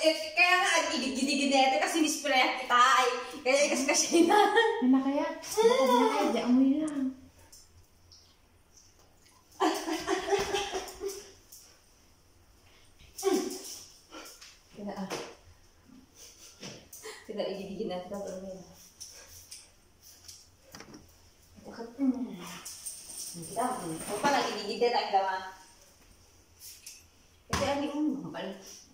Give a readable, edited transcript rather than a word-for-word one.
kaya nga, gidigid na ito kasi nispray kita ay. Kaya ikas-kasi na. Ano kaya? Baka na kayo, di amoy lang. Kita igidigid na kita. Kita, o pala, igidigid na kita. Kasi ano yung